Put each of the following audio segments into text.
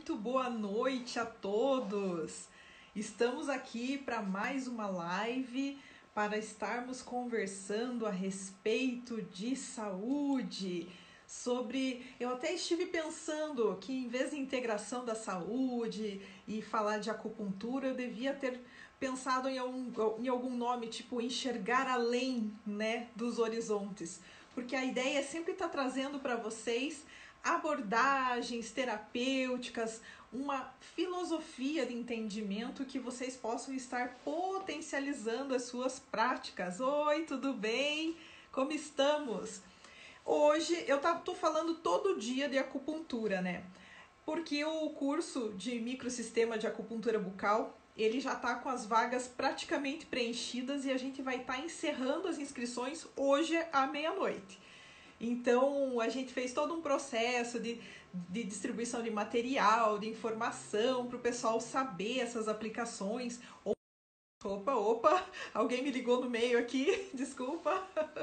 muito boa noite a todos! Estamos aqui para mais uma live para estarmos conversando a respeito de saúde. Eu até estive pensando que em vez de integração da saúde e falar de acupuntura, eu devia ter pensado em algum nome, tipo enxergar além, né, dos horizontes. Porque a ideia é sempre estar trazendo para vocês abordagens terapêuticas, uma filosofia de entendimento que vocês possam estar potencializando as suas práticas. Oi, tudo bem? Como estamos? Hoje eu tô falando todo dia de acupuntura, né? Porque o curso de microsistema de acupuntura bucal, ele já está com as vagas praticamente preenchidas e a gente vai estar encerrando as inscrições hoje à meia-noite. Então, a gente fez todo um processo de distribuição de material, de informação, para o pessoal saber essas aplicações. Opa, alguém me ligou no meio aqui, desculpa.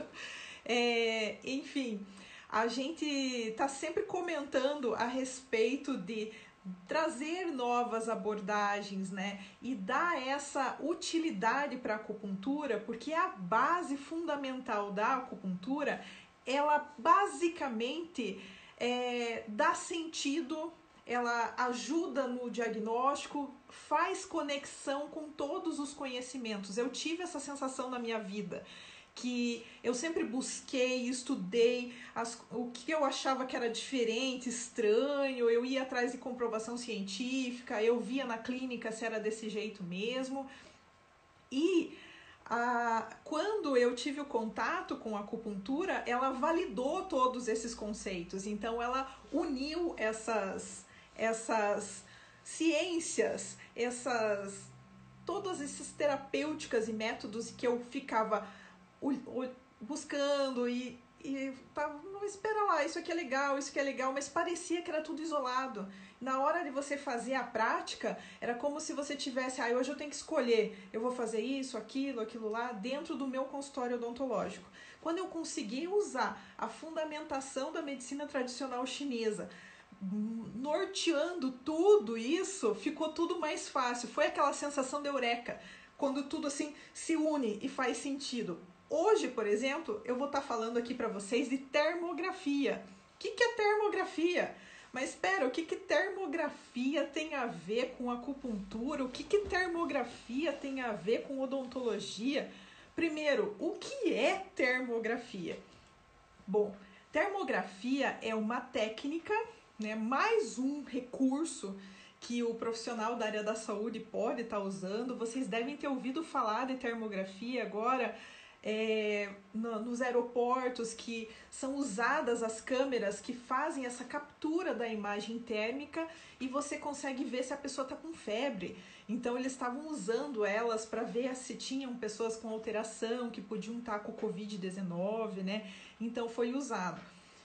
Enfim, a gente está sempre comentando a respeito de trazer novas abordagens, né? E dar essa utilidade para a acupuntura, porque a base fundamental da acupuntura, ela basicamente dá sentido, ela ajuda no diagnóstico, faz conexão com todos os conhecimentos. Eu tive essa sensação na minha vida, que eu sempre busquei, estudei o que eu achava que era diferente, estranho, eu ia atrás de comprovação científica, eu via na clínica se era desse jeito mesmo. E quando eu tive o contato com a acupuntura, ela validou todos esses conceitos. Então, ela uniu essas ciências, todas essas terapêuticas e métodos que eu ficava buscando e tava, não, espera lá, isso aqui é legal, mas parecia que era tudo isolado. Na hora de você fazer a prática, era como se você tivesse, hoje eu tenho que escolher, eu vou fazer isso, aquilo lá, dentro do meu consultório odontológico. Quando eu consegui usar a fundamentação da medicina tradicional chinesa, norteando tudo isso, ficou tudo mais fácil. Foi aquela sensação de eureka, quando tudo assim se une e faz sentido. Hoje, por exemplo, eu vou estar falando aqui para vocês de termografia. O que é termografia? Mas espera, o que termografia tem a ver com acupuntura? O que termografia tem a ver com odontologia? Primeiro, o que é termografia? Bom, termografia é uma técnica, né, mais um recurso que o profissional da área da saúde pode estar usando. Vocês devem ter ouvido falar de termografia agora, nos aeroportos, que são usadas as câmeras que fazem essa captura da imagem térmica e você consegue ver se a pessoa está com febre. Então eles estavam usando elas para ver se tinham pessoas com alteração, que podiam estar com Covid-19, né? Então foi usado.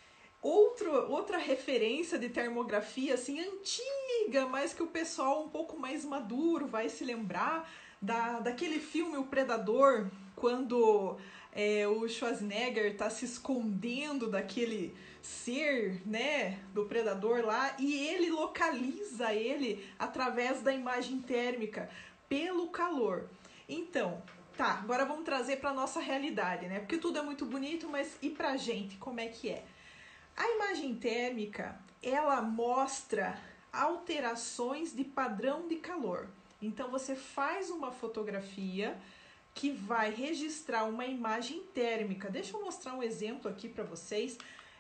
Outra referência de termografia, assim, antiga, mas que o pessoal um pouco mais maduro vai se lembrar, daquele filme O Predador, quando o Schwarzenegger está se escondendo daquele ser, né, do predador lá, e ele localiza ele através da imagem térmica, pelo calor. Então, tá, agora vamos trazer para a nossa realidade, né, porque tudo é muito bonito, mas e pra gente, como é que é? A imagem térmica, ela mostra alterações de padrão de calor. Então, você faz uma fotografia que vai registrar uma imagem térmica. Deixa eu mostrar um exemplo aqui para vocês,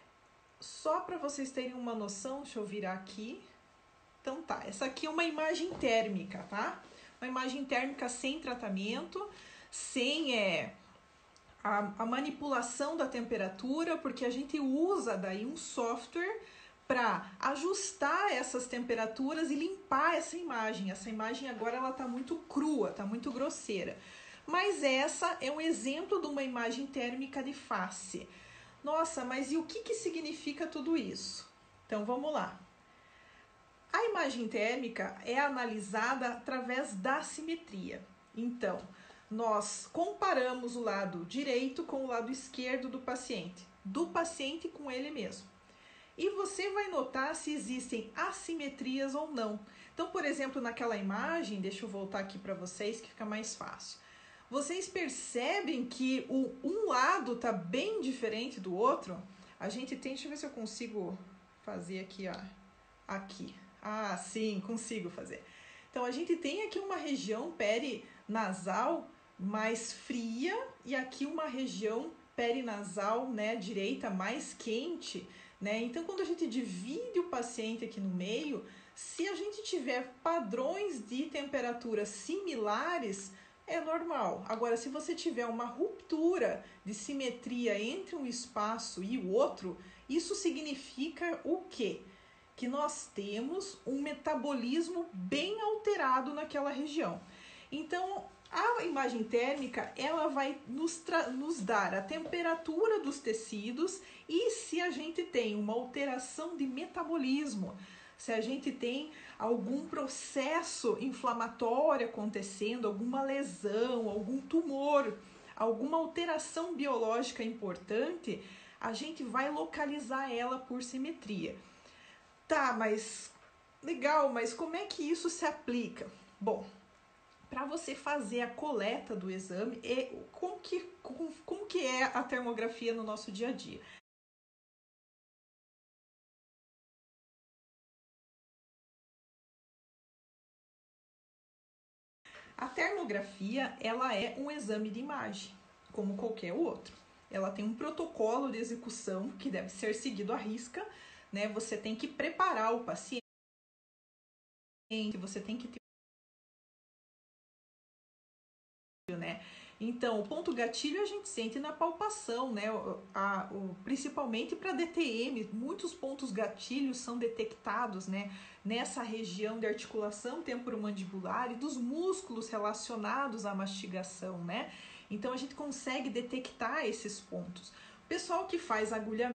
só para vocês terem uma noção. Deixa eu virar aqui. Então tá, essa aqui é uma imagem térmica, tá? Uma imagem térmica sem tratamento, sem a manipulação da temperatura, porque a gente usa daí um software para ajustar essas temperaturas e limpar essa imagem. Essa imagem agora ela tá muito crua, tá muito grosseira. Mas essa é um exemplo de uma imagem térmica de face. Nossa, mas e o que significa tudo isso? Então vamos lá. A imagem térmica é analisada através da simetria. Então, nós comparamos o lado direito com o lado esquerdo do paciente com ele mesmo. e você vai notar se existem assimetrias ou não. Então, por exemplo, naquela imagem, deixa eu voltar aqui para vocês que fica mais fácil. Vocês percebem que um lado está bem diferente do outro? A gente tem, deixa eu ver se eu consigo fazer aqui, ó. Aqui. Ah, sim, consigo fazer. Então, a gente tem aqui uma região perinasal mais fria e aqui uma região perinasal, né, direita, mais quente, né? Então, quando a gente divide o paciente aqui no meio, se a gente tiver padrões de temperatura similares, é normal. Agora, se você tiver uma ruptura de simetria entre um espaço e o outro, isso significa o quê? Que nós temos um metabolismo bem alterado naquela região. Então, a imagem térmica, ela vai nos dar a temperatura dos tecidos e se a gente tem uma alteração de metabolismo, se a gente tem algum processo inflamatório acontecendo, alguma lesão, algum tumor, alguma alteração biológica importante, a gente vai localizar ela por simetria. Tá, mas legal, mas como é que isso se aplica? Bom, para você fazer a coleta do exame, como que é a termografia no nosso dia a dia? A termografia, ela é um exame de imagem, como qualquer outro. Ela tem um protocolo de execução que deve ser seguido à risca, né? Você tem que preparar o paciente, você tem que ter, né? Então, o ponto gatilho a gente sente na palpação, né? Principalmente para DTM, muitos pontos gatilhos são detectados, né? Nessa região de articulação temporomandibular e dos músculos relacionados à mastigação, né? Então, a gente consegue detectar esses pontos. O pessoal que faz agulhamento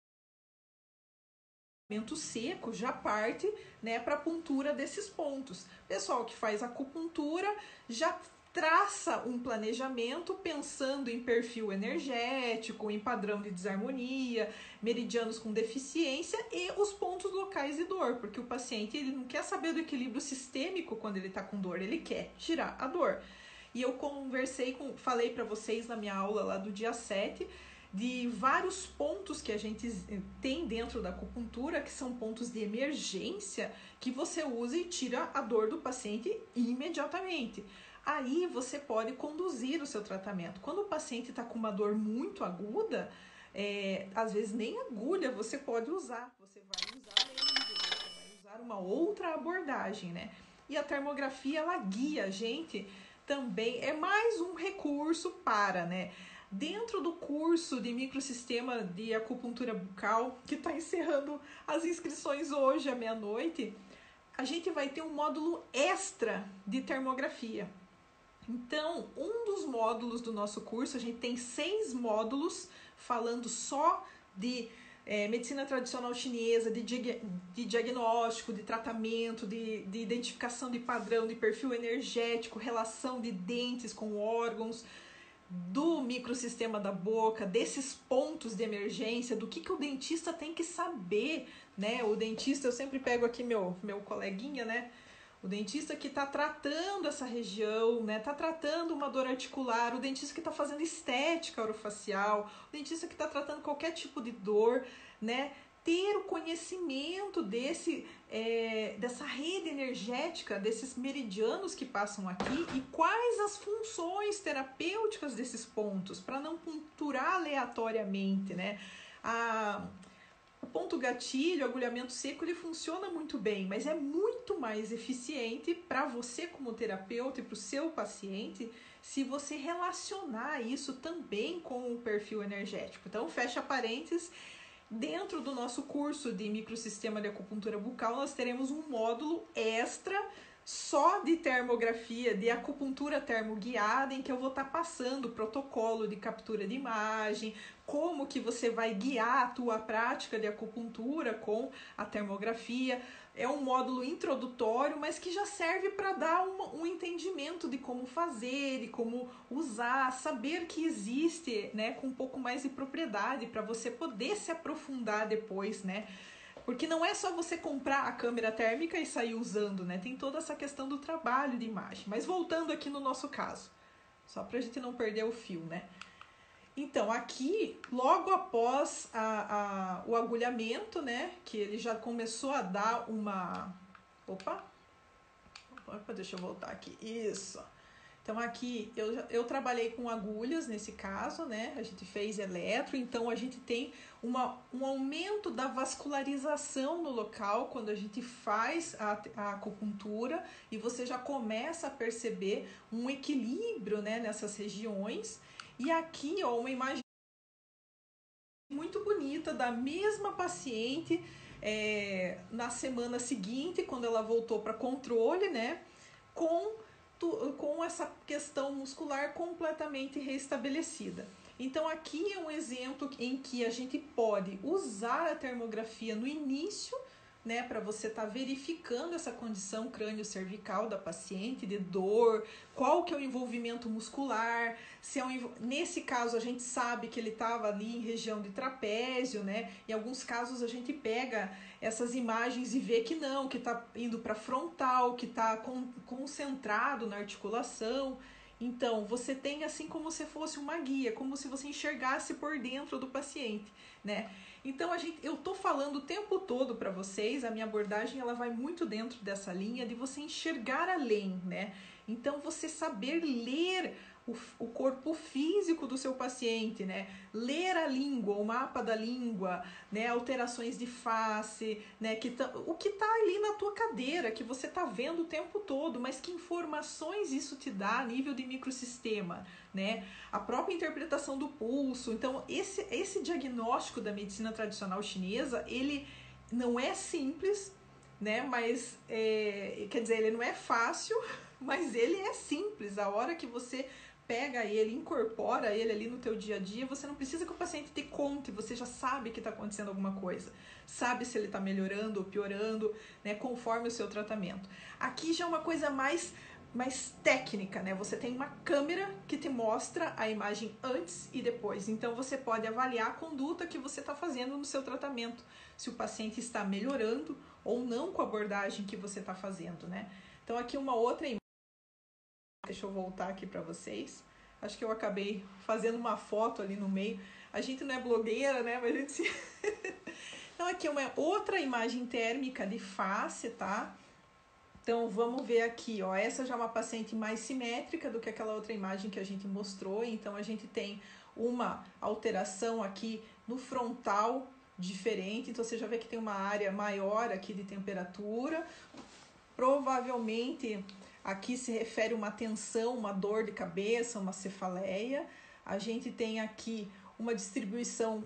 seco já parte, né, para a puntura desses pontos. O pessoal que faz acupuntura já traça um planejamento pensando em perfil energético, em padrão de desarmonia, meridianos com deficiência e os pontos locais de dor, porque o paciente ele não quer saber do equilíbrio sistêmico quando ele está com dor, ele quer tirar a dor. E eu falei para vocês na minha aula lá do dia 7, de vários pontos que a gente tem dentro da acupuntura, que são pontos de emergência, que você usa e tira a dor do paciente imediatamente. Aí você pode conduzir o seu tratamento. Quando o paciente está com uma dor muito aguda, às vezes nem agulha você pode usar. Você vai usar laser, você vai usar uma outra abordagem, né? E a termografia, ela guia a gente também, é mais um recurso para, né? Dentro do curso de microsistema de acupuntura bucal, que está encerrando as inscrições hoje à meia-noite, a gente vai ter um módulo extra de termografia. Então, um dos módulos do nosso curso, a gente tem 6 módulos falando só de medicina tradicional chinesa, de diagnóstico, de tratamento, de identificação de padrão, de perfil energético, relação de dentes com órgãos, do microsistema da boca, desses pontos de emergência, do que o dentista tem que saber, né? O dentista, eu sempre pego aqui meu coleguinha, né? O dentista que está tratando essa região, né? Está tratando uma dor articular, o dentista que está fazendo estética orofacial, o dentista que está tratando qualquer tipo de dor, né? Ter o conhecimento dessa rede energética, desses meridianos que passam aqui e quais as funções terapêuticas desses pontos, para não ponturar aleatoriamente, né? O ponto gatilho, o agulhamento seco, ele funciona muito bem, mas é muito mais eficiente para você como terapeuta e para o seu paciente se você relacionar isso também com o perfil energético. Então, fecha parênteses. Dentro do nosso curso de microsistema de acupuntura bucal, nós teremos um módulo extra só de termografia, de acupuntura termoguiada, em que eu vou estar passando o protocolo de captura de imagem, como que você vai guiar a tua prática de acupuntura com a termografia. É um módulo introdutório, mas que já serve para dar um entendimento de como fazer, de como usar, saber que existe, né, com um pouco mais de propriedade para você poder se aprofundar depois, né, Porque não é só você comprar a câmera térmica e sair usando, né? Tem toda essa questão do trabalho de imagem. Mas voltando aqui no nosso caso, só pra gente não perder o fio, né? Então, aqui, logo após o agulhamento, né? Que ele já começou a dar uma... Opa, deixa eu voltar aqui. Isso. Então, aqui, eu trabalhei com agulhas, nesse caso, né? A gente fez eletro, então a gente tem um aumento da vascularização no local quando a gente faz a acupuntura, e você já começa a perceber um equilíbrio, né, nessas regiões. E aqui, ó, uma imagem muito bonita da mesma paciente na semana seguinte, quando ela voltou para controle, né, com essa questão muscular completamente restabelecida. Então aqui é um exemplo em que a gente pode usar a termografia no início, né, para você estar verificando essa condição crânio-cervical da paciente, de dor, qual que é o envolvimento muscular, se é nesse caso a gente sabe que ele estava ali em região de trapézio, né, em alguns casos a gente pega essas imagens e vê que não, que está indo para frontal, que está concentrado na articulação. Então, você tem assim como se fosse uma guia, como se você enxergasse por dentro do paciente, né? Então, eu tô falando o tempo todo para vocês, a minha abordagem ela vai muito dentro dessa linha de você enxergar além, né? Então, você saber ler o corpo físico do seu paciente, né? Ler a língua, o mapa da língua, né? Alterações de face, né? O que tá ali na tua cadeira, que você tá vendo o tempo todo, mas que informações isso te dá a nível de microsistema, né? A própria interpretação do pulso. Então, esse diagnóstico da medicina tradicional chinesa, ele não é simples, né? Mas, quer dizer, ele não é fácil, mas ele é simples. A hora que você pega ele, incorpora ele ali no teu dia a dia, você não precisa que o paciente te conte, você já sabe que está acontecendo alguma coisa, sabe se ele está melhorando ou piorando, né, conforme o seu tratamento. Aqui já é uma coisa mais técnica, né? Você tem uma câmera que te mostra a imagem antes e depois, então você pode avaliar a conduta que você está fazendo no seu tratamento, se o paciente está melhorando ou não com a abordagem que você está fazendo, né? Então aqui uma outra imagem. Deixa eu voltar aqui para vocês. Acho que eu acabei fazendo uma foto ali no meio. A gente não é blogueira, né? Mas a gente... Então, aqui é uma outra imagem térmica de face, tá? Então, vamos ver aqui, ó. Essa já é uma paciente mais simétrica do que aquela outra imagem que a gente mostrou. Então, a gente tem uma alteração aqui no frontal diferente. Então, você já vê que tem uma área maior aqui de temperatura. Provavelmente... Aqui se refere a uma tensão, uma dor de cabeça, uma cefaleia. A gente tem aqui uma distribuição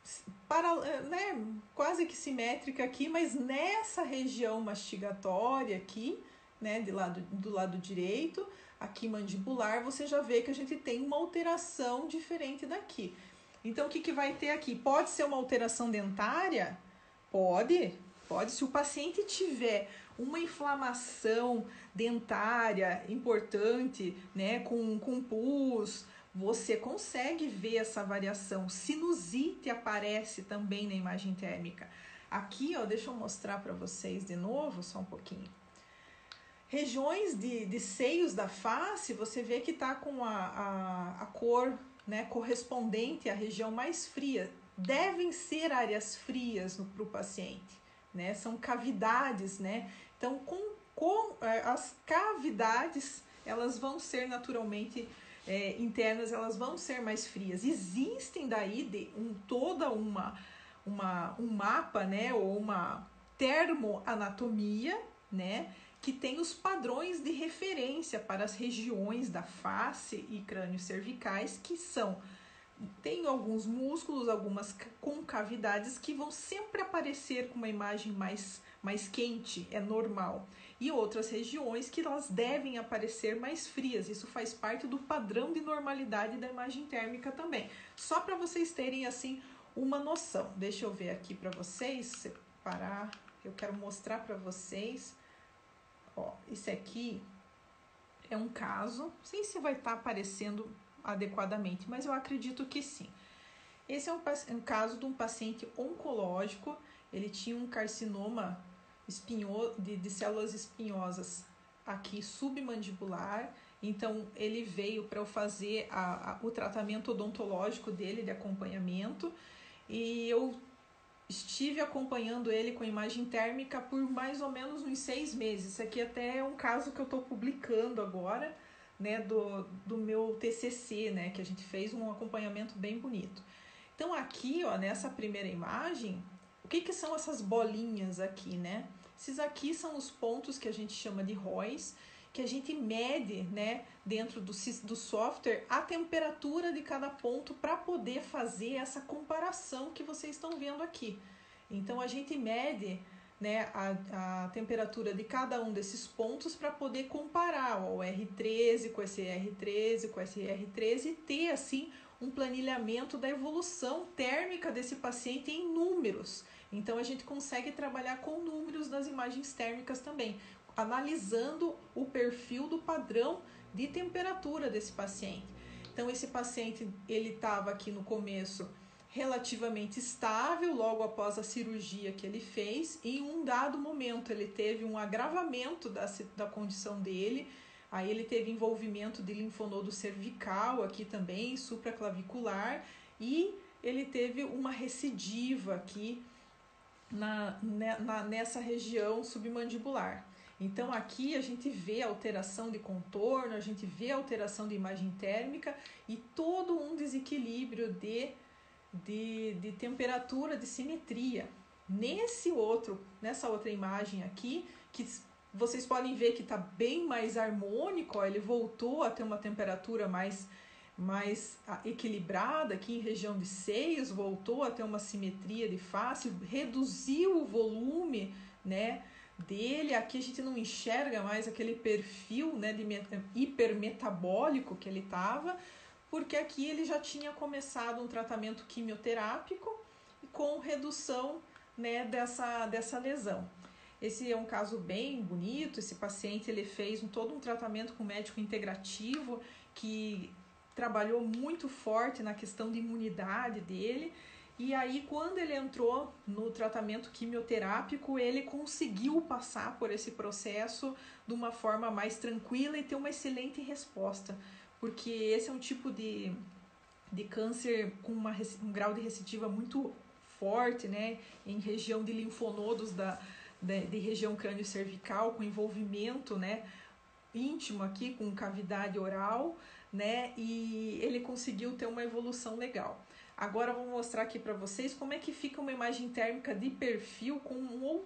né, quase que simétrica aqui, mas nessa região mastigatória aqui, né, do lado direito, aqui mandibular, você já vê que a gente tem uma alteração diferente daqui. Então, o que vai ter aqui? Pode ser uma alteração dentária? Pode. Se o paciente tiver uma inflamação dentária importante, né, com pus, você consegue ver essa variação. Sinusite aparece também na imagem térmica. Aqui, ó, deixa eu mostrar para vocês de novo, só um pouquinho. Regiões de seios da face, você vê que tá com a cor, né, correspondente à região mais fria. Devem ser áreas frias para o paciente, né? São cavidades, né? Então, as cavidades, elas vão ser naturalmente internas, elas vão ser mais frias. Existem daí toda um mapa, né, ou uma termoanatomia, né, que tem os padrões de referência para as regiões da face e crânio cervicais, que tem alguns músculos, algumas concavidades que vão sempre aparecer com uma imagem mais quente, é normal. E outras regiões que elas devem aparecer mais frias. Isso faz parte do padrão de normalidade da imagem térmica também. Só para vocês terem, assim, uma noção. Deixa eu ver aqui para vocês, separar. Eu quero mostrar para vocês. Ó, esse aqui é um caso. Não sei se vai estar aparecendo adequadamente, mas eu acredito que sim. Esse é um caso de um paciente oncológico ele tinha um carcinoma de células espinhosas aqui submandibular. Então ele veio para eu fazer o tratamento odontológico dele, de acompanhamento, e eu estive acompanhando ele com imagem térmica por mais ou menos uns 6 meses. Isso aqui até é um caso que eu estou publicando agora, né, do meu TCC, né, que a gente fez um acompanhamento bem bonito. Então aqui, ó, nessa primeira imagem, o que são essas bolinhas aqui, né? Esses aqui são os pontos que a gente chama de ROIs, que a gente mede, né, dentro do software a temperatura de cada ponto para poder fazer essa comparação que vocês estão vendo aqui. Então a gente mede, né, a temperatura de cada um desses pontos para poder comparar ó, o R13 com esse R13, com esse R13 e ter assim um planilhamento da evolução térmica desse paciente em números. Então a gente consegue trabalhar com números das imagens térmicas também, analisando o perfil do padrão de temperatura desse paciente. Então esse paciente, ele estava aqui no começo relativamente estável, logo após a cirurgia que ele fez, e em um dado momento ele teve um agravamento da condição dele, aí ele teve envolvimento de linfonodo cervical aqui também, supraclavicular, e ele teve uma recidiva aqui nessa região submandibular. Então aqui a gente vê alteração de contorno, a gente vê alteração de imagem térmica e todo um desequilíbrio de temperatura, de simetria. Nessa outra imagem aqui, que vocês podem ver que está bem mais harmônico, ó, ele voltou a ter uma temperatura mais equilibrada aqui em região de seios, voltou a ter uma simetria de face, reduziu o volume, né, dele. Aqui a gente não enxerga mais aquele perfil, né, de hipermetabólico que ele estava, porque aqui ele já tinha começado um tratamento quimioterápico com redução, né, dessa lesão. Esse é um caso bem bonito. Esse paciente ele fez todo um tratamento com médico integrativo que trabalhou muito forte na questão de imunidade dele. E aí, quando ele entrou no tratamento quimioterápico, ele conseguiu passar por esse processo de uma forma mais tranquila e ter uma excelente resposta, porque esse é um tipo de câncer com um grau de recidiva muito forte, né, em região de linfonodos de região crânio-cervical, com envolvimento, né, íntimo aqui, com cavidade oral, né, e ele conseguiu ter uma evolução legal. Agora eu vou mostrar aqui para vocês como é que fica uma imagem térmica de perfil com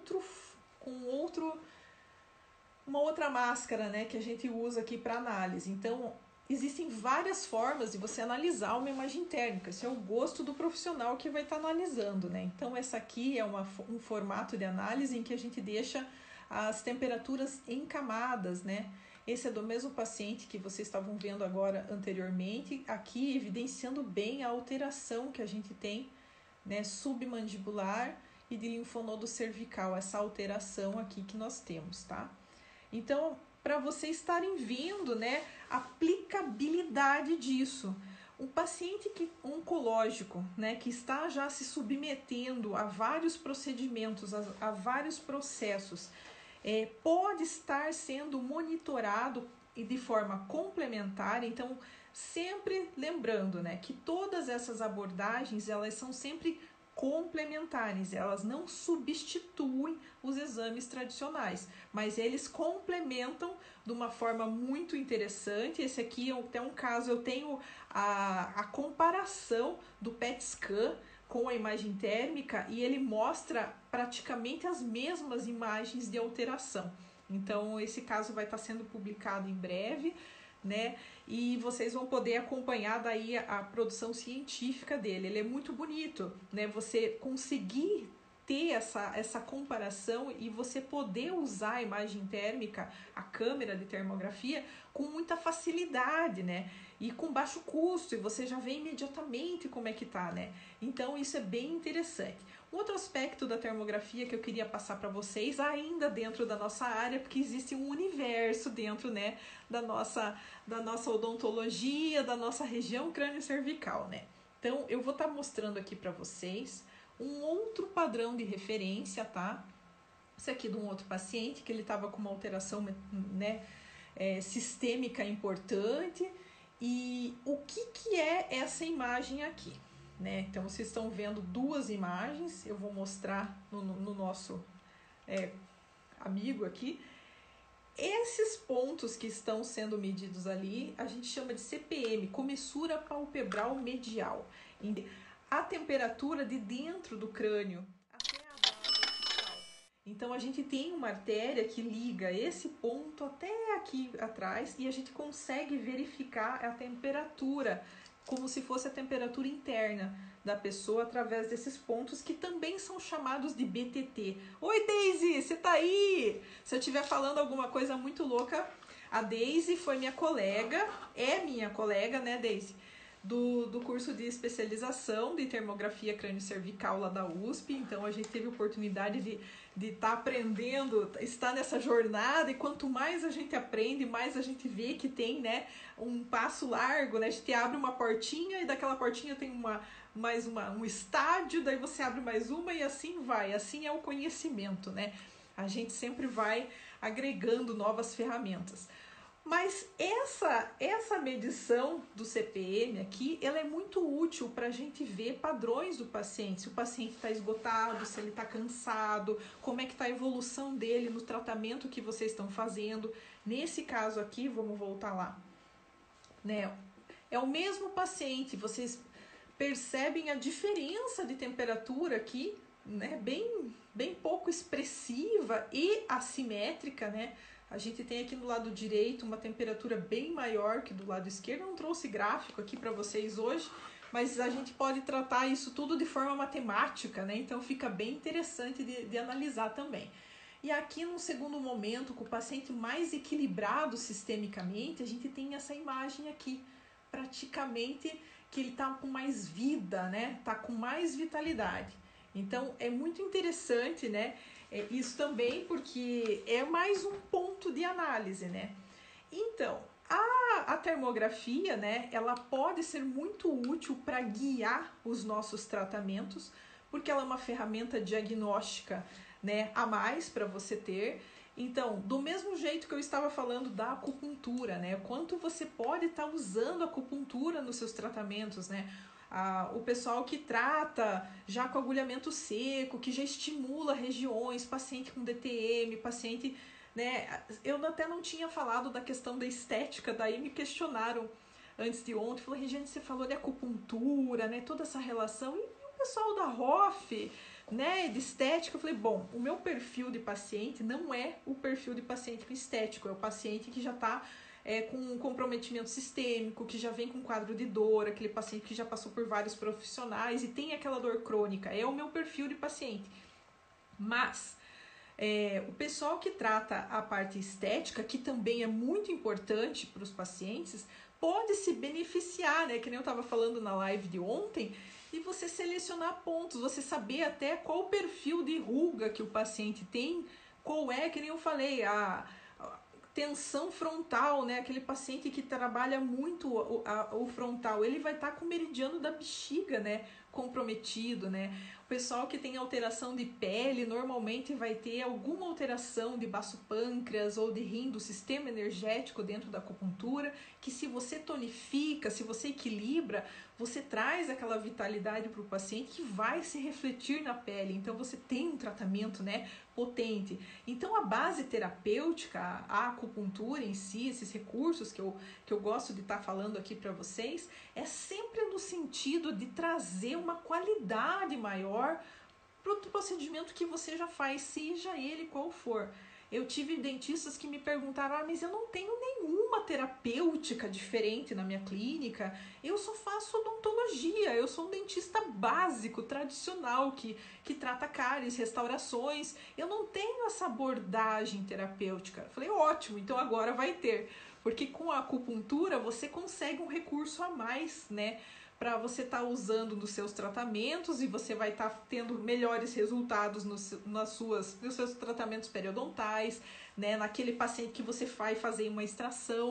uma outra máscara, né, que a gente usa aqui para análise. Então, existem várias formas de você analisar uma imagem térmica. Isso é o gosto do profissional que vai estar analisando, né? Então, essa aqui é um formato de análise em que a gente deixa as temperaturas em camadas, né? Esse é do mesmo paciente que vocês estavam vendo agora anteriormente, aqui evidenciando bem a alteração que a gente tem, né, submandibular e de linfonodo cervical, essa alteração aqui que nós temos, tá? Então, para vocês estarem vendo, né, a aplicabilidade disso. Um paciente oncológico, né, que está já se submetendo a vários procedimentos, a vários processos, pode estar sendo monitorado e de forma complementar. Então, sempre lembrando, né, que todas essas abordagens, elas são sempre complementares, elas não substituem os exames tradicionais, mas eles complementam de uma forma muito interessante. Esse aqui é até um caso, eu tenho a comparação do PET scan com a imagem térmica e ele mostra praticamente as mesmas imagens de alteração. Então esse caso vai estar sendo publicado em breve, né? E vocês vão poder acompanhar daí a produção científica dele. Ele é muito bonito, né? Você conseguir ter essa comparação e você poder usar a imagem térmica, a câmera de termografia, com muita facilidade, né? E com baixo custo, e você já vê imediatamente como é que tá, né? Então isso é bem interessante. Um outro aspecto da termografia que eu queria passar para vocês, ainda dentro da nossa área, porque existe um universo dentro, né, da nossa odontologia, da nossa região crânio-cervical, né? Então eu vou estar mostrando aqui para vocês um outro padrão de referência, tá? Esse aqui de um outro paciente, que ele estava com uma alteração, né, sistêmica importante. E o que é essa imagem aqui, né? Então, vocês estão vendo duas imagens, eu vou mostrar no nosso amigo aqui. Esses pontos que estão sendo medidos ali, a gente chama de CPM, comissura palpebral medial. A temperatura de dentro do crânio até a base occipital. Então, a gente tem uma artéria que liga esse ponto até aqui atrás e a gente consegue verificar a temperatura, como se fosse a temperatura interna da pessoa através desses pontos que também são chamados de BTT. Oi, Daisy, você tá aí? Se eu estiver falando alguma coisa muito louca, a Daisy foi minha colega, né, Daisy? Do curso de especialização de termografia crânio-cervical lá da USP. Então a gente teve a oportunidade de estar aprendendo, estar nessa jornada, e quanto mais a gente aprende, mais a gente vê que tem, né, um passo largo, né? A gente abre uma portinha e daquela portinha tem um estádio, daí você abre mais uma e assim vai. Assim é o conhecimento, né? A gente sempre vai agregando novas ferramentas. Mas essa medição do CPM aqui, ela é muito útil para a gente ver padrões do paciente. Se o paciente está esgotado, se ele está cansado, como é que está a evolução dele no tratamento que vocês estão fazendo. Nesse caso aqui, vamos voltar lá, né? É o mesmo paciente, vocês percebem a diferença de temperatura aqui, né? Bem pouco expressiva e assimétrica, né? A gente tem aqui no lado direito uma temperatura bem maior que do lado esquerdo. Eu não trouxe gráfico aqui para vocês hoje, mas a gente pode tratar isso tudo de forma matemática, né? Então fica bem interessante de analisar também. E aqui num segundo momento, com o paciente mais equilibrado sistemicamente, a gente tem essa imagem aqui, praticamente que ele está com mais vida, né? Tá com mais vitalidade. Então é muito interessante, né? Isso também porque é mais um ponto de análise, né? Então, a termografia, né, ela pode ser muito útil para guiar os nossos tratamentos, porque ela é uma ferramenta diagnóstica, né, a mais para você ter. Então, do mesmo jeito que eu estava falando da acupuntura, né, quanto você pode estar usando a acupuntura nos seus tratamentos, né? O pessoal que trata já com agulhamento seco, que já estimula regiões, paciente com DTM, paciente, né? Eu até não tinha falado da questão da estética, daí me questionaram antes de ontem, falou, Regiane, você falou de acupuntura, né? Toda essa relação, e o pessoal da ROF, né, de estética, eu falei, bom, o meu perfil de paciente não é o perfil de paciente estético, é o paciente que já está com um comprometimento sistêmico, que já vem com quadro de dor, aquele paciente que já passou por vários profissionais e tem aquela dor crônica, é o meu perfil de paciente. Mas o pessoal que trata a parte estética, que também é muito importante para os pacientes, pode se beneficiar, né? Que nem eu estava falando na live de ontem, e você selecionar pontos, você saber até qual o perfil de ruga que o paciente tem, qual é, que nem eu falei, a tensão frontal, né? Aquele paciente que trabalha muito o frontal, ele vai estar com o meridiano da bexiga, né, comprometido, né? O pessoal que tem alteração de pele normalmente vai ter alguma alteração de baço pâncreas ou de rim, do sistema energético dentro da acupuntura, que se você tonifica, se você equilibra, você traz aquela vitalidade para o paciente que vai se refletir na pele. Então você tem um tratamento, né, potente. Então a base terapêutica, a acupuntura em si, esses recursos que eu gosto de estar falando aqui para vocês, é sempre no sentido de trazer uma qualidade maior para o procedimento que você já faz, seja ele qual for. Eu tive dentistas que me perguntaram, mas eu não tenho nenhuma terapêutica diferente na minha clínica, eu só faço odontologia, eu sou um dentista básico, tradicional, que trata cáries, restaurações, eu não tenho essa abordagem terapêutica. Eu falei, ótimo, então agora vai ter, porque com a acupuntura você consegue um recurso a mais, né, para você estar usando nos seus tratamentos, e você vai estar tendo melhores resultados nos seus tratamentos periodontais, né? Naquele paciente que você vai fazer uma extração,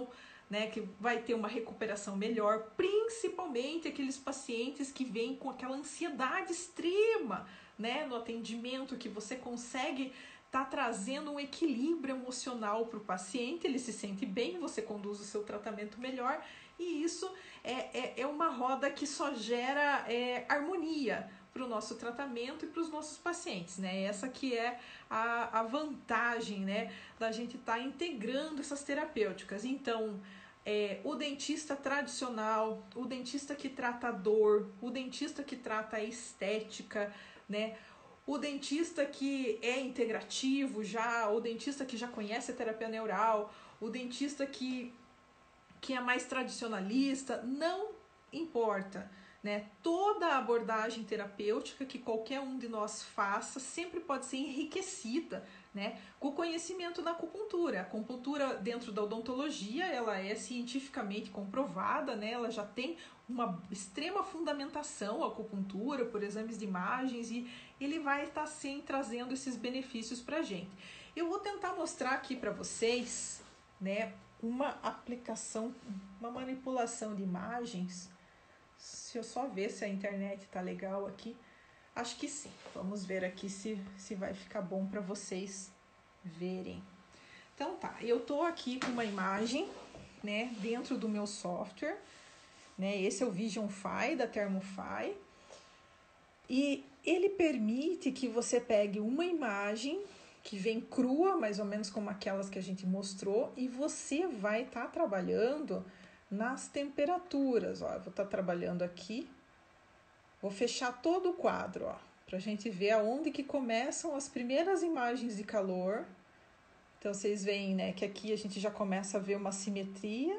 né, que vai ter uma recuperação melhor, principalmente aqueles pacientes que vêm com aquela ansiedade extrema, né, no atendimento, que você consegue tá trazendo um equilíbrio emocional para o paciente, ele se sente bem, você conduz o seu tratamento melhor, e isso é uma roda que só gera harmonia para o nosso tratamento e para os nossos pacientes, né? Essa que é a vantagem, né, da gente estar integrando essas terapêuticas. Então, o dentista tradicional, o dentista que trata a dor, o dentista que trata a estética, né? O dentista que é integrativo já, o dentista que já conhece a terapia neural, o dentista que é mais tradicionalista, não importa, né? Toda abordagem terapêutica que qualquer um de nós faça sempre pode ser enriquecida, né, com o conhecimento da acupuntura. A acupuntura dentro da odontologia, ela é cientificamente comprovada, né? Ela já tem uma extrema fundamentação, a acupuntura, por exames de imagens, e ele vai estar sim trazendo esses benefícios pra gente. Eu vou tentar mostrar aqui para vocês, né, uma aplicação, uma manipulação de imagens. Se eu só ver se a internet tá legal aqui, acho que sim. Vamos ver aqui se vai ficar bom para vocês verem. Então tá, eu tô aqui com uma imagem, né, dentro do meu software, né? Esse é o VisionFi da ThermoFi. E ele permite que você pegue uma imagem que vem crua, mais ou menos como aquelas que a gente mostrou, e você vai estar trabalhando nas temperaturas. Ó, eu vou estar trabalhando aqui, vou fechar todo o quadro, ó, para a gente ver aonde que começam as primeiras imagens de calor. Então vocês veem, né, que aqui a gente já começa a ver uma simetria,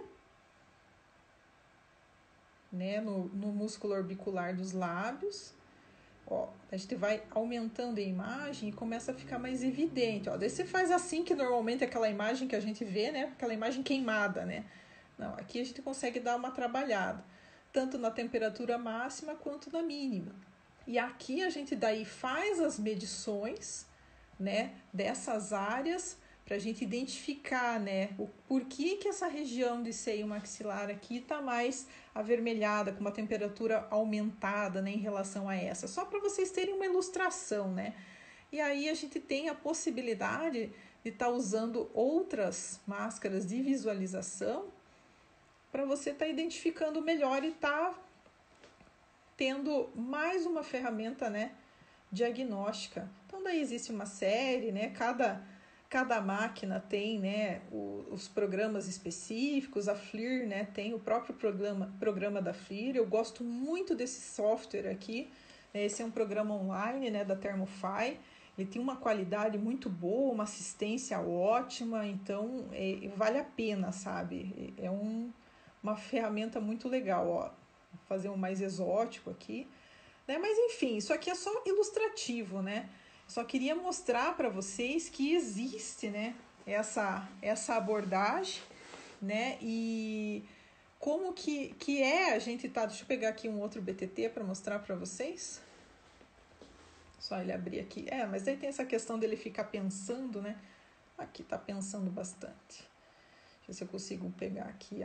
né, no músculo orbicular dos lábios. Ó, a gente vai aumentando a imagem e começa a ficar mais evidente. Ó, daí você faz assim, que normalmente é aquela imagem que a gente vê, né? Aquela imagem queimada, né? Não, aqui a gente consegue dar uma trabalhada, tanto na temperatura máxima quanto na mínima. E aqui a gente daí faz as medições, né, dessas áreas, para a gente identificar, né, o porquê que essa região de seio maxilar aqui está mais avermelhada, com uma temperatura aumentada, né, em relação a essa. Só para vocês terem uma ilustração, né? E aí a gente tem a possibilidade de estar usando outras máscaras de visualização para você estar identificando melhor e estar tendo mais uma ferramenta, né, diagnóstica. Então daí existe uma série, né, cada máquina tem, né, os programas específicos. A FLIR, né, tem o próprio programa da FLIR. Eu gosto muito desse software aqui. Esse é um programa online, né, da ThermoFi. Ele tem uma qualidade muito boa, uma assistência ótima, então vale a pena, sabe? É uma ferramenta muito legal, ó. Vou fazer um mais exótico aqui, né? Mas enfim, isso aqui é só ilustrativo, né? Só queria mostrar para vocês que existe, né, essa abordagem, né? E como que a gente tá... Deixa eu pegar aqui um outro BTT para mostrar para vocês. Só ele abrir aqui. Mas aí tem essa questão dele ficar pensando, né? Aqui tá pensando bastante. Deixa eu ver se eu consigo pegar aqui,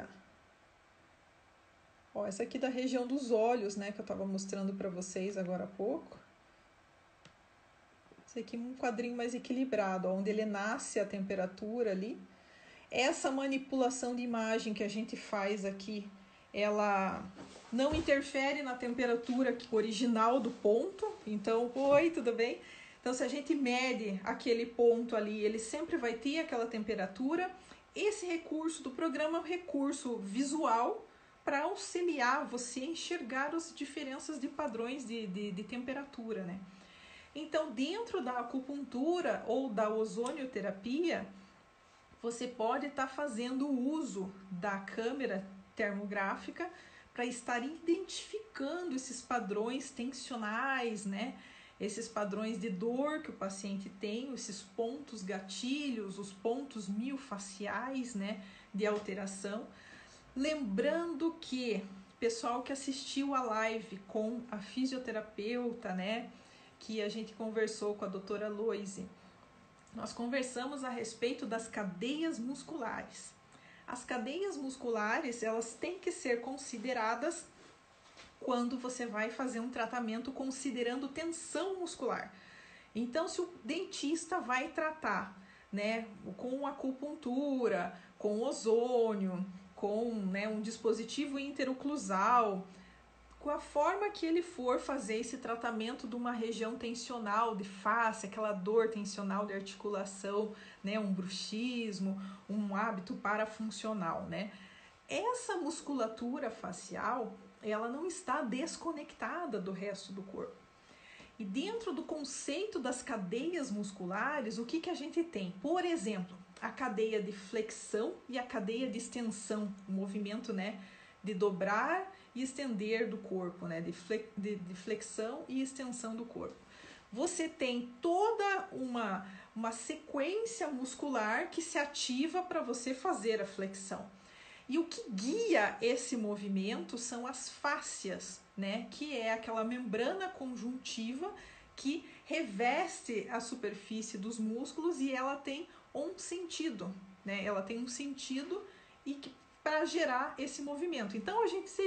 ó, essa aqui da região dos olhos, né, que eu tava mostrando para vocês agora há pouco. Esse aqui é um quadrinho mais equilibrado, ó, onde ele nasce a temperatura ali. Essa manipulação de imagem que a gente faz aqui, ela não interfere na temperatura original do ponto. Então, oi, tudo bem? Então, se a gente mede aquele ponto ali, ele sempre vai ter aquela temperatura. Esse recurso do programa é um recurso visual para auxiliar você a enxergar as diferenças de padrões de temperatura, né? Então, dentro da acupuntura ou da ozonioterapia, você pode estar fazendo uso da câmera termográfica para estar identificando esses padrões tensionais, né? Esses padrões de dor que o paciente tem, esses pontos gatilhos, os pontos miofaciais, né, de alteração. Lembrando que, pessoal que assistiu a live com a fisioterapeuta, né, que a gente conversou com a doutora Loise, nós conversamos a respeito das cadeias musculares. As cadeias musculares, elas têm que ser consideradas quando você vai fazer um tratamento considerando tensão muscular. Então, se o dentista vai tratar, né, com acupuntura, com ozônio, com, né, um dispositivo interoclusal, com a forma que ele for fazer esse tratamento de uma região tensional de face, aquela dor tensional de articulação, né, um bruxismo, um hábito parafuncional, né? Essa musculatura facial, ela não está desconectada do resto do corpo. E dentro do conceito das cadeias musculares, o que a gente tem? Por exemplo, a cadeia de flexão e a cadeia de extensão, o movimento, né, de dobrar e estender do corpo, né, de flexão e extensão do corpo. Você tem toda uma sequência muscular que se ativa para você fazer a flexão. E o que guia esse movimento são as fáscias, né? Que é aquela membrana conjuntiva que reveste a superfície dos músculos e ela tem um sentido, né? Ela tem um sentido para gerar esse movimento. Então,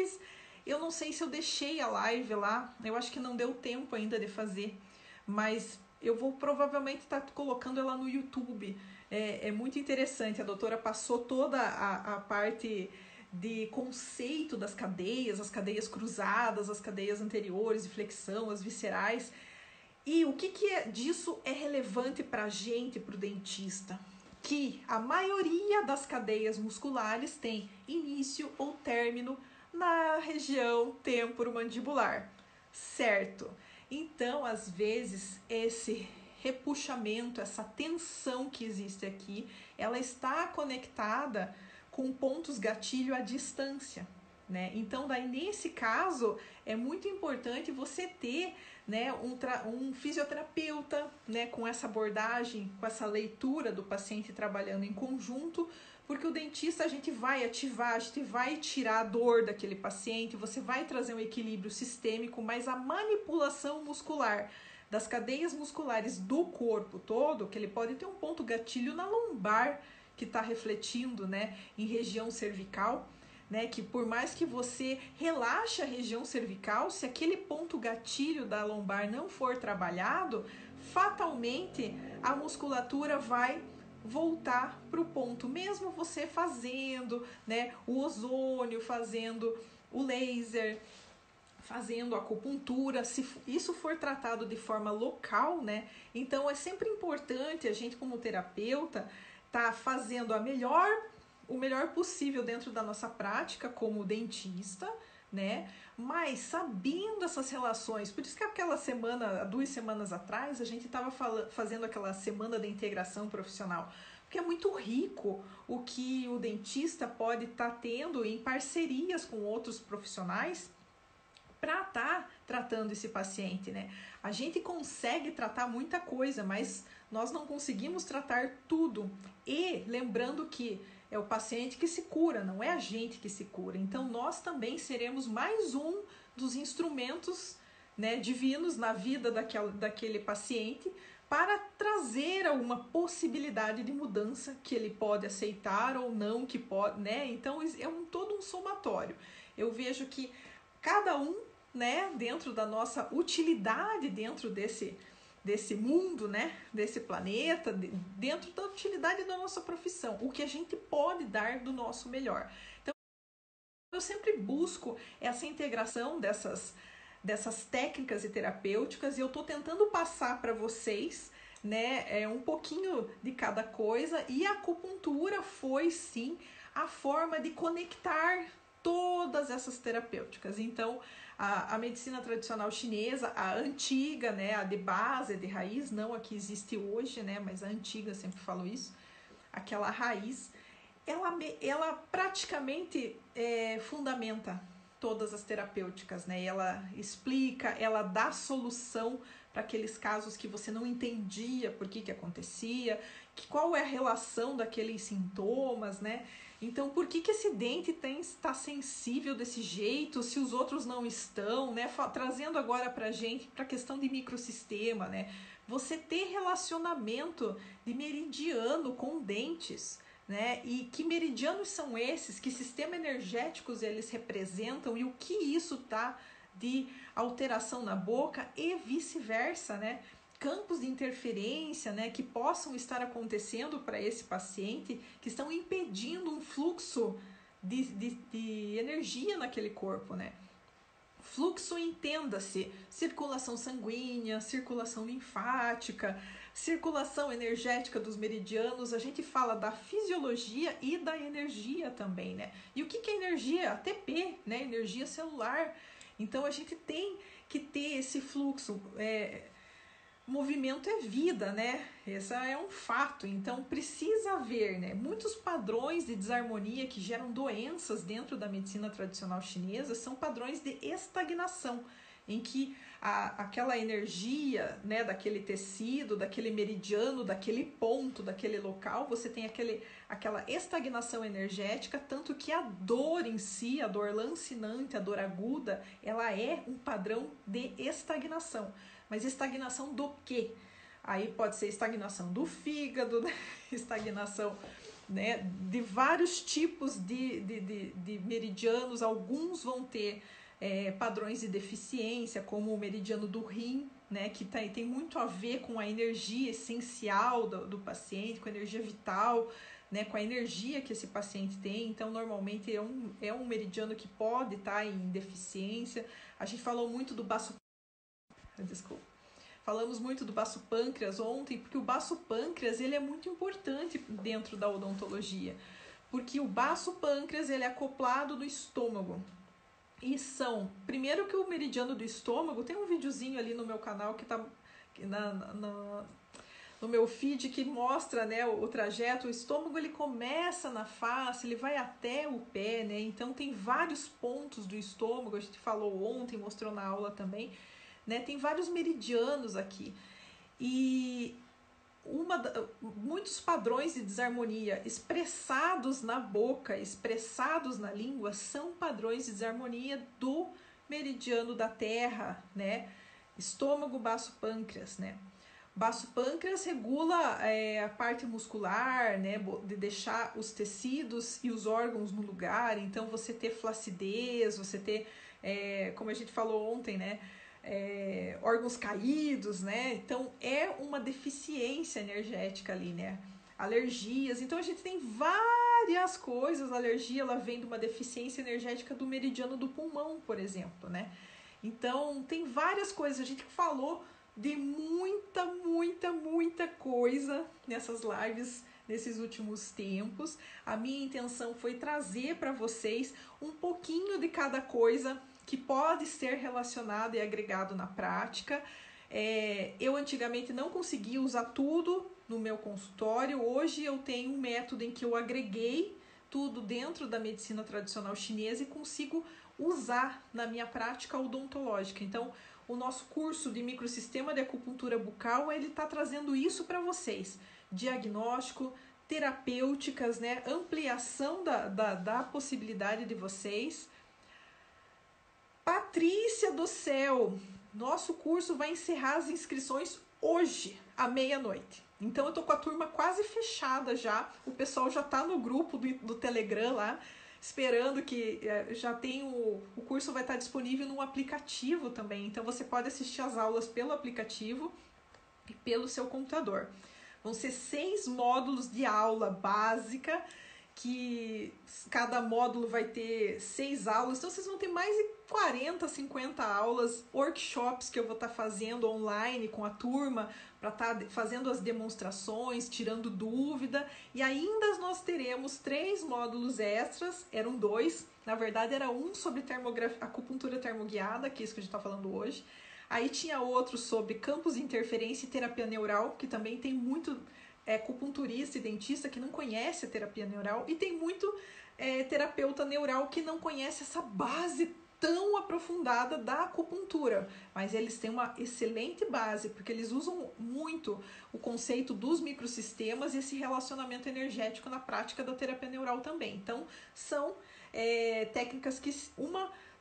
eu não sei se eu deixei a live lá, eu acho que não deu tempo ainda de fazer, mas eu vou provavelmente estar colocando ela no YouTube. É muito interessante, a doutora passou toda a parte de conceito das cadeias, as cadeias cruzadas, as cadeias anteriores de flexão, as viscerais. E o que disso é relevante para a gente, para o dentista? Que a maioria das cadeias musculares tem início ou término na região temporomandibular, certo? Então, às vezes, esse repuxamento, essa tensão que existe aqui, ela está conectada com pontos gatilho à distância, né? Então, daí nesse caso, é muito importante você ter, né, um fisioterapeuta, né, com essa abordagem, com essa leitura do paciente trabalhando em conjunto, porque o dentista a gente vai ativar, a gente vai tirar a dor daquele paciente, você vai trazer um equilíbrio sistêmico, mas a manipulação muscular das cadeias musculares do corpo todo, que ele pode ter um ponto gatilho na lombar que está refletindo, né, em região cervical, né, que por mais que você relaxe a região cervical, se aquele ponto gatilho da lombar não for trabalhado, fatalmente a musculatura vai voltar para o ponto, mesmo você fazendo, né, o ozônio, fazendo o laser, fazendo acupuntura, se isso for tratado de forma local, né? Então é sempre importante a gente como terapeuta tá fazendo o melhor possível dentro da nossa prática como dentista, né? Mas sabendo essas relações, por isso que aquela semana, 2 semanas atrás, a gente estava fazendo aquela semana da integração profissional, porque é muito rico o que o dentista pode estar tendo em parcerias com outros profissionais para estar tratando esse paciente, né? A gente consegue tratar muita coisa, mas nós não conseguimos tratar tudo. E lembrando que é o paciente que se cura, não é a gente que se cura. Então nós também seremos mais um dos instrumentos, né, divinos na vida daquele paciente para trazer alguma possibilidade de mudança que ele pode aceitar ou não, que pode, né? Então é todo um somatório. Eu vejo que cada um, né, dentro da nossa utilidade dentro desse mundo, né, desse planeta, dentro da utilidade da nossa profissão, o que a gente pode dar do nosso melhor. Então, eu sempre busco essa integração dessas técnicas e terapêuticas e eu estou tentando passar para vocês, né, um pouquinho de cada coisa, e a acupuntura foi sim a forma de conectar todas essas terapêuticas. Então, a medicina tradicional chinesa, a antiga, né, a de base, de raiz, não a que existe hoje, né, mas a antiga, sempre falo isso, aquela raiz, ela praticamente fundamenta todas as terapêuticas, né? Ela explica, ela dá solução para aqueles casos que você não entendia por que acontecia, qual é a relação daqueles sintomas, né? Então, por que esse dente está sensível desse jeito, se os outros não estão, né? Trazendo agora para a gente, para a questão de microsistema, né? Você ter relacionamento de meridiano com dentes, né? E que meridianos são esses, que sistemas energéticos eles representam e o que isso tá de alteração na boca e vice-versa, né? Campos de interferência, né, que possam estar acontecendo para esse paciente, que estão impedindo um fluxo de energia naquele corpo, né? Fluxo, entenda-se, circulação sanguínea, circulação linfática, circulação energética dos meridianos. A gente fala da fisiologia e da energia também, né? E o que é energia? ATP, né? Energia celular. Então a gente tem que ter esse fluxo. Movimento é vida, né? Esse é um fato. Então precisa haver, né, muitos padrões de desarmonia que geram doenças dentro da medicina tradicional chinesa, são padrões de estagnação, em que aquela energia, né, daquele tecido, daquele meridiano, daquele ponto, daquele local, você tem aquela estagnação energética, tanto que a dor em si, a dor lancinante, a dor aguda, ela é um padrão de estagnação. Mas estagnação do quê? Aí pode ser estagnação do fígado, né? Estagnação, né, de vários tipos de meridianos. Alguns vão ter padrões de deficiência, como o meridiano do rim, né, que tem muito a ver com a energia essencial do paciente, com a energia vital, né, com a energia que esse paciente tem. Então, normalmente é um meridiano que pode estar em deficiência. A gente falou muito do baço. Desculpa. Falamos muito do baço pâncreas ontem, porque o baço pâncreas ele é muito importante dentro da odontologia, porque o baço pâncreas ele é acoplado do estômago. E primeiro que o meridiano do estômago, tem um videozinho ali no meu canal que tá no meu feed que mostra, né, o trajeto. O estômago ele começa na face, ele vai até o pé, né? Então tem vários pontos do estômago, a gente falou ontem, mostrou na aula também, né? Tem vários meridianos aqui. E muitos padrões de desarmonia expressados na boca, expressados na língua, são padrões de desarmonia do meridiano da terra, né? Estômago, baço, pâncreas, né? Baço pâncreas regula a parte muscular, né? De deixar os tecidos e os órgãos no lugar. Então você ter flacidez, você ter, como a gente falou ontem, né, órgãos caídos, né? Então é uma deficiência energética ali, né? Alergias. Então a gente tem várias coisas. A alergia ela vem de uma deficiência energética do meridiano do pulmão, por exemplo, né? Então tem várias coisas. A gente falou de muita coisa nessas lives nesses últimos tempos. A minha intenção foi trazer para vocês um pouquinho de cada coisa que pode ser relacionado e agregado na prática. Eu antigamente não conseguia usar tudo no meu consultório. Hoje eu tenho um método em que eu agreguei tudo dentro da medicina tradicional chinesa e consigo usar na minha prática odontológica. Então, o nosso curso de microsistema de acupuntura bucal, ele está trazendo isso para vocês. Diagnóstico, terapêuticas, né? Ampliação da possibilidade de vocês. Patrícia do céu, nosso curso vai encerrar as inscrições hoje, à meia-noite. Então eu tô com a turma quase fechada já, o pessoal já tá no grupo do Telegram lá, esperando que já tem o curso vai estar disponível no aplicativo também. Então você pode assistir as aulas pelo aplicativo e pelo seu computador. Vão ser 6 módulos de aula básica, que cada módulo vai ter 6 aulas, então vocês vão ter mais de 40, 50 aulas, workshops que eu vou estar fazendo online com a turma, para estar fazendo as demonstrações, tirando dúvida, e ainda nós teremos 3 módulos extras, eram 2, na verdade era um sobre acupuntura termoguiada, que é isso que a gente está falando hoje, aí tinha outro sobre campos de interferência e terapia neural, que também tem muito acupunturista e dentista que não conhece a terapia neural, e tem muito terapeuta neural que não conhece essa base tão aprofundada da acupuntura, mas eles têm uma excelente base, porque eles usam muito o conceito dos microsistemas e esse relacionamento energético na prática da terapia neural também. Então, são técnicas que uma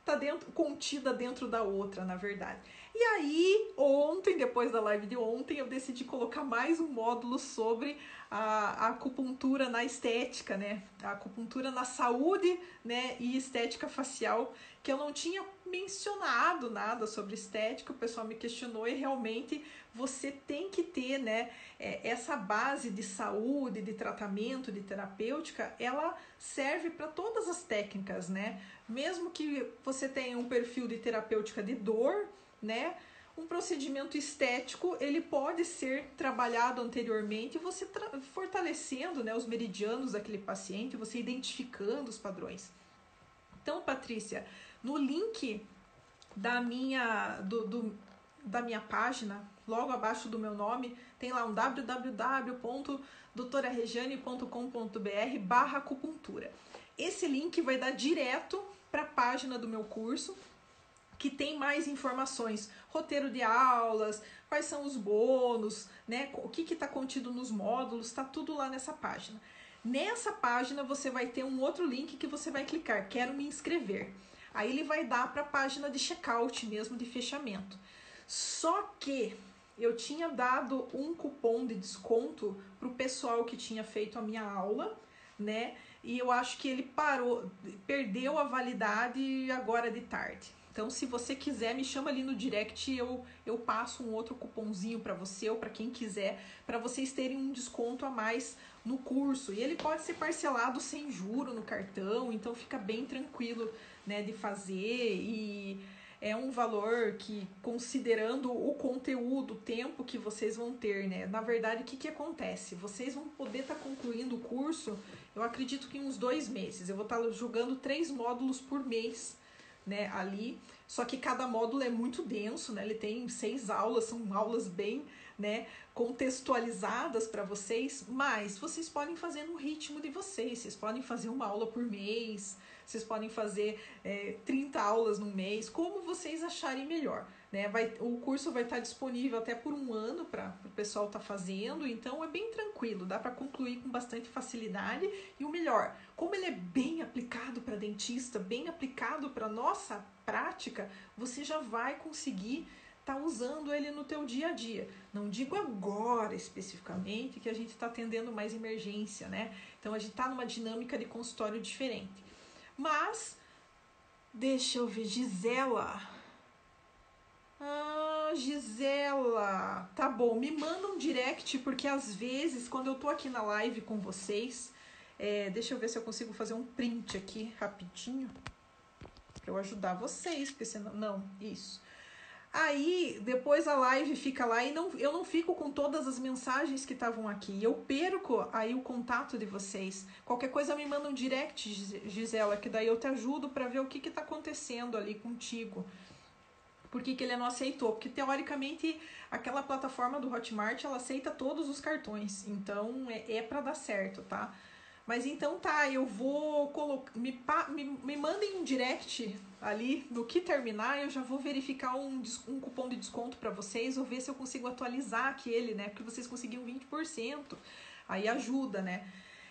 tá contida dentro da outra, na verdade. E aí, ontem, depois da live de ontem, eu decidi colocar mais um módulo sobre a acupuntura na estética, né? A acupuntura na saúde, né? E estética facial, que eu não tinha mencionado nada sobre estética, o pessoal me questionou e realmente você tem que ter, né? Essa base de saúde, de tratamento, de terapêutica, ela serve para todas as técnicas, né? Mesmo que você tenha um perfil de terapêutica de dor, né? Um procedimento estético, ele pode ser trabalhado anteriormente, você fortalecendo, né, os meridianos daquele paciente, você identificando os padrões. Então, Patrícia, no link da minha página, logo abaixo do meu nome, tem lá um www.doutorarejane.com.br/acupuntura. Esse link vai dar direto para a página do meu curso, que tem mais informações, roteiro de aulas, quais são os bônus, né? O que está contido nos módulos, está tudo lá nessa página. Nessa página você vai ter um outro link que você vai clicar, quero me inscrever. Aí ele vai dar para a página de checkout mesmo, de fechamento. Só que eu tinha dado um cupom de desconto para o pessoal que tinha feito a minha aula, né? E eu acho que ele perdeu a validade agora de tarde. Então, se você quiser, me chama ali no direct, eu passo um outro cupomzinho para você ou para quem quiser, para vocês terem um desconto a mais no curso. E ele pode ser parcelado sem juro no cartão, então fica bem tranquilo, né, de fazer. E é um valor que, considerando o conteúdo, o tempo que vocês vão ter, né? Na verdade, o que acontece? Vocês vão poder estar concluindo o curso, eu acredito que em uns 2 meses. Eu vou estar jogando 3 módulos por mês, né, ali, só que cada módulo é muito denso, né, ele tem 6 aulas, são aulas bem, né, contextualizadas para vocês, mas vocês podem fazer no ritmo de vocês podem fazer uma aula por mês, vocês podem fazer 30 aulas no mês, como vocês acharem melhor, né, o curso vai estar disponível até por 1 ano para o pessoal estar fazendo, então é bem tranquilo, dá para concluir com bastante facilidade, e o melhor, como ele é bem aplicado para dentista, bem aplicado para nossa prática, você já vai conseguir estar usando ele no teu dia a dia. Não digo agora especificamente que a gente está atendendo mais emergência, né? Então a gente está numa dinâmica de consultório diferente. Mas, deixa eu ver, Gisela. Gisela, tá bom, me manda um direct, porque às vezes, quando eu tô aqui na live com vocês, deixa eu ver se eu consigo fazer um print aqui, rapidinho, pra eu ajudar vocês, porque senão, não, isso. Aí, depois a live fica lá e eu não fico com todas as mensagens que estavam aqui, eu perco aí o contato de vocês. Qualquer coisa me manda um direct, Gisela, que daí eu te ajudo pra ver o que tá acontecendo ali contigo. Por que ele não aceitou? Porque, teoricamente, aquela plataforma do Hotmart, ela aceita todos os cartões. Então, é para dar certo, tá? Mas então tá, eu vou colocar... Me mandem um direct ali, no que terminar, eu já vou verificar um cupom de desconto para vocês, ou ver se eu consigo atualizar aquele, né? Porque vocês conseguiam 20%. Aí ajuda, né?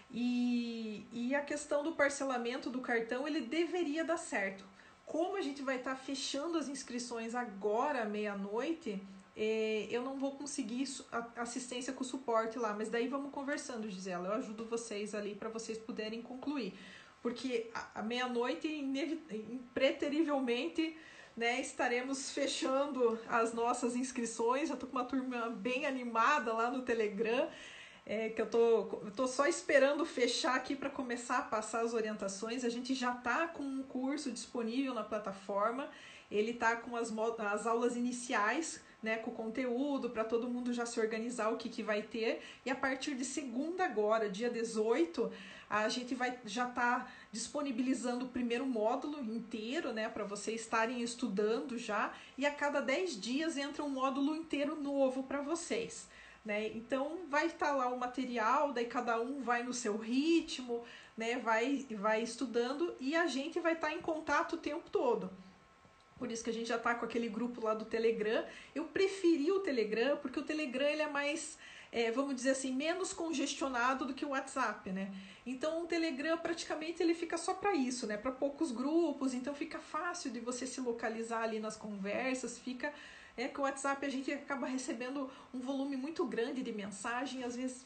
E a questão do parcelamento do cartão, ele deveria dar certo. Como a gente vai estar fechando as inscrições agora, meia-noite, eu não vou conseguir assistência com o suporte lá, mas daí vamos conversando, Gisela. Eu ajudo vocês ali para vocês puderem concluir. Porque à meia-noite, impreterivelmente, né, estaremos fechando as nossas inscrições. Já estou com uma turma bem animada lá no Telegram. Que eu tô só esperando fechar aqui para começar a passar as orientações. A gente já tá com um curso disponível na plataforma, ele tá com as aulas iniciais, né, com o conteúdo, para todo mundo já se organizar o que vai ter, e a partir de segunda agora, dia 18, a gente vai já tá disponibilizando o primeiro módulo inteiro, né, para vocês estarem estudando já, e a cada 10 dias entra um módulo inteiro novo para vocês. Né? Então vai estar lá o material, daí cada um vai no seu ritmo, né? vai estudando e a gente vai estar em contato o tempo todo. Por isso que a gente já está com aquele grupo lá do Telegram. Eu preferi o Telegram porque o Telegram ele é mais vamos dizer assim, menos congestionado do que o WhatsApp, né? Então o Telegram praticamente ele fica só para isso, né? Para poucos grupos, então fica fácil de você se localizar ali nas conversas, fica que o WhatsApp a gente acaba recebendo um volume muito grande de mensagem, às vezes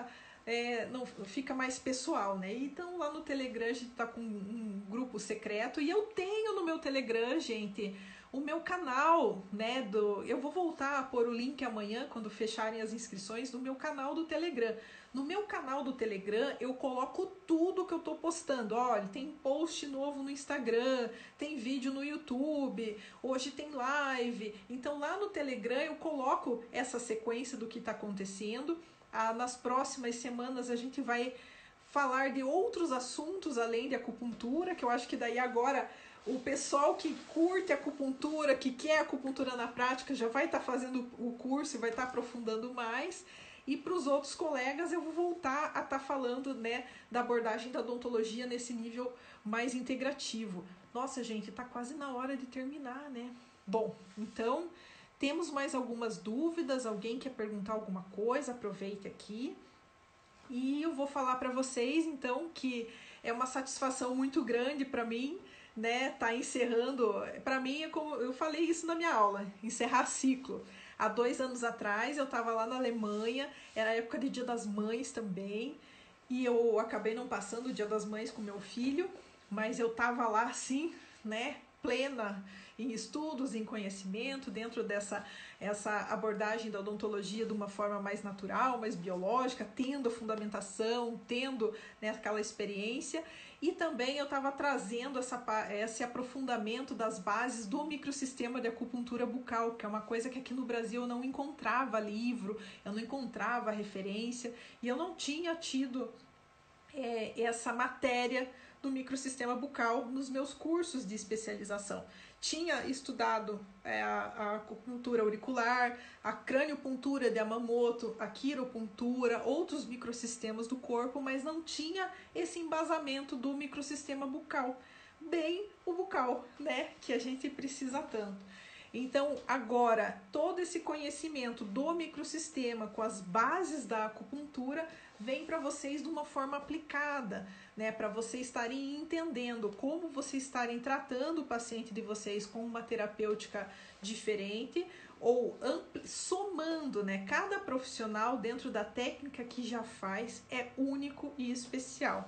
não fica mais pessoal, né? Então lá no Telegram a gente tá com um grupo secreto e eu tenho no meu Telegram, gente, o meu canal, né, eu vou voltar a pôr o link amanhã, quando fecharem as inscrições, do meu canal do Telegram. No meu canal do Telegram, eu coloco tudo que eu tô postando. Olha, tem post novo no Instagram, tem vídeo no YouTube, hoje tem live. Então lá no Telegram eu coloco essa sequência do que tá acontecendo. Nas próximas semanas a gente vai falar de outros assuntos além de acupuntura, que eu acho que daí agora o pessoal que curte acupuntura, que quer acupuntura na prática, já vai estar fazendo o curso e vai estar aprofundando mais. E para os outros colegas eu vou voltar a estar falando, né, da abordagem da odontologia nesse nível mais integrativo. Nossa, gente, está quase na hora de terminar, né? Bom, então temos mais algumas dúvidas? Alguém quer perguntar alguma coisa? Aproveite aqui. E eu vou falar para vocês, então, que é uma satisfação muito grande para mim, né, tá encerrando. Para mim, é como eu falei isso na minha aula, encerrar ciclo. Há 2 anos atrás, eu estava lá na Alemanha, era época de Dia das Mães também, e eu acabei não passando o Dia das Mães com meu filho, mas eu estava lá, assim, né, plena em estudos, em conhecimento, dentro essa abordagem da odontologia de uma forma mais natural, mais biológica, tendo a fundamentação, tendo, né, aquela experiência. E também eu estava trazendo esse aprofundamento das bases do microsistema de acupuntura bucal, que é uma coisa que aqui no Brasil eu não encontrava livro, eu não encontrava referência, e eu não tinha tido essa matéria do microsistema bucal nos meus cursos de especialização. Tinha estudado a acupuntura auricular, a craniopuntura de Yamamoto, a quiropuntura, outros microsistemas do corpo, mas não tinha esse embasamento do microsistema bucal, bem o bucal, né, que a gente precisa tanto. Então, agora, todo esse conhecimento do microsistema com as bases da acupuntura vem para vocês de uma forma aplicada, né? Para vocês estarem entendendo como vocês estarem tratando o paciente de vocês com uma terapêutica diferente ou somando, né? Cada profissional dentro da técnica que já faz é único e especial.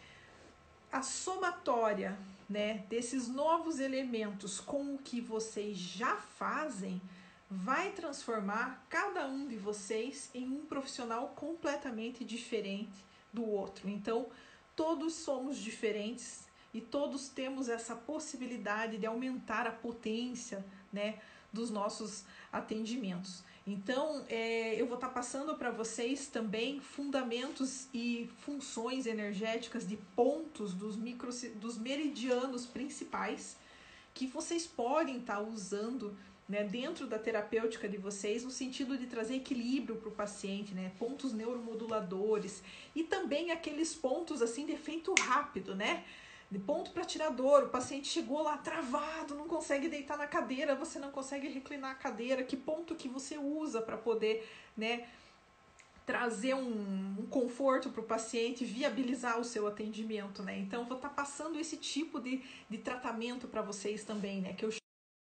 A somatória, né, desses novos elementos com o que vocês já fazem vai transformar cada um de vocês em um profissional completamente diferente do outro. Então, todos somos diferentes e todos temos essa possibilidade de aumentar a potência, né, dos nossos atendimentos. Então, eu vou estar passando para vocês também fundamentos e funções energéticas de pontos dos meridianos principais que vocês podem estar usando, né, dentro da terapêutica de vocês, no sentido de trazer equilíbrio para o paciente, né, pontos neuromoduladores e também aqueles pontos assim de efeito rápido, né, de ponto para tirar dor. O paciente chegou lá travado, não consegue deitar na cadeira, você não consegue reclinar a cadeira, que ponto que você usa para poder, né, trazer um conforto para o paciente, viabilizar o seu atendimento, né? Então, vou estar passando esse tipo de tratamento para vocês também, né? Que eu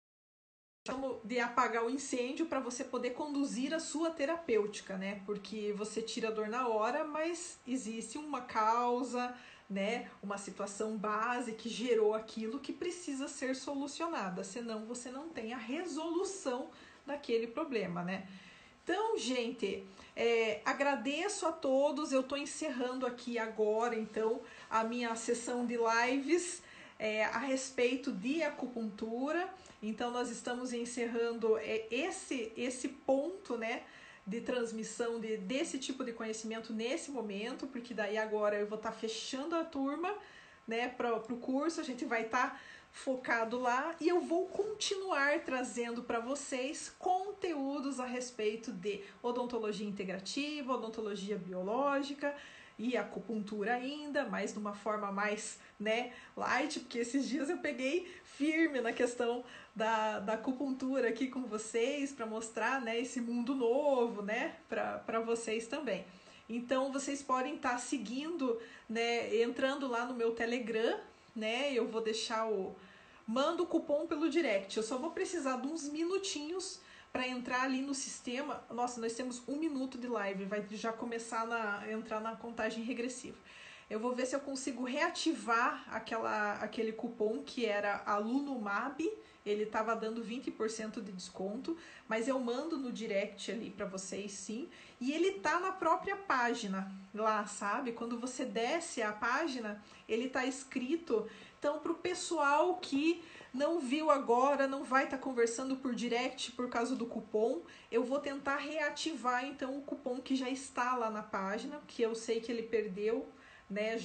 chamo de apagar o incêndio para você poder conduzir a sua terapêutica, né? Porque você tira a dor na hora, mas existe uma causa, né? Uma situação base que gerou aquilo que precisa ser solucionada, senão você não tem a resolução daquele problema, né? Então, gente, agradeço a todos. Eu estou encerrando aqui agora, então, a minha sessão de lives a respeito de acupuntura. Então, nós estamos encerrando esse ponto, né, de transmissão desse tipo de conhecimento nesse momento, porque daí agora eu vou estar fechando a turma, né, para o curso. A gente vai estar focado lá e eu vou continuar trazendo para vocês conteúdos a respeito de odontologia integrativa, odontologia biológica e acupuntura ainda, mas de uma forma mais, né, light, porque esses dias eu peguei firme na questão da acupuntura aqui com vocês, para mostrar, né, esse mundo novo, né, para vocês também. Então, vocês podem estar seguindo, né, entrando lá no meu Telegram, né, eu vou deixar mando o cupom pelo direct, eu só vou precisar de uns minutinhos para entrar ali no sistema. Nossa, nós temos 1 minuto de live, vai já começar entrar na contagem regressiva. Eu vou ver se eu consigo reativar aquele cupom que era AlunoMab, ele estava dando 20% de desconto, mas eu mando no direct ali para vocês, sim. E ele tá na própria página lá, sabe? Quando você desce a página, ele tá escrito. Então, para o pessoal que não viu agora, não vai estar conversando por direct por causa do cupom, eu vou tentar reativar então o cupom que já está lá na página, que eu sei que ele perdeu, né,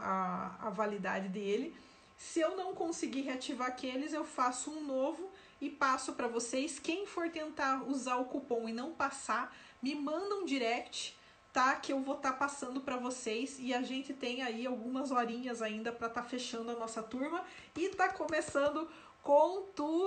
já a validade dele. Se eu não conseguir reativar aqueles, eu faço um novo e passo para vocês. Quem for tentar usar o cupom e não passar, me manda um direct, tá? Que eu vou estar passando para vocês, e a gente tem aí algumas horinhas ainda para estar fechando a nossa turma e tá começando com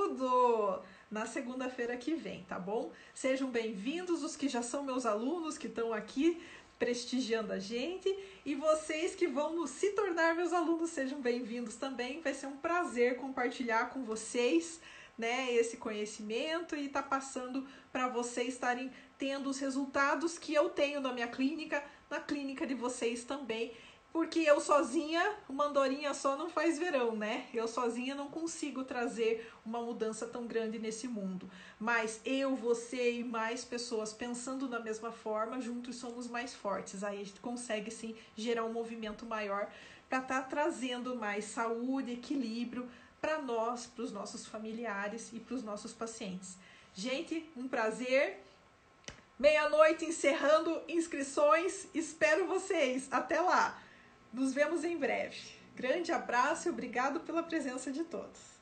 tudo na segunda-feira que vem, tá bom? Sejam bem-vindos os que já são meus alunos, que estão aqui prestigiando a gente, e vocês que vão se tornar meus alunos, sejam bem-vindos também. Vai ser um prazer compartilhar com vocês, né, esse conhecimento e tá passando para vocês estarem tendo os resultados que eu tenho na minha clínica, na clínica de vocês também, porque eu sozinha, uma andorinha só não faz verão, né? Eu sozinha não consigo trazer uma mudança tão grande nesse mundo. Mas eu, você e mais pessoas pensando da mesma forma, juntos somos mais fortes. Aí a gente consegue, sim, gerar um movimento maior para estar trazendo mais saúde, equilíbrio para nós, para os nossos familiares e para os nossos pacientes. Gente, um prazer. Meia-noite encerrando inscrições. Espero vocês. Até lá. Nos vemos em breve. Grande abraço e obrigado pela presença de todos.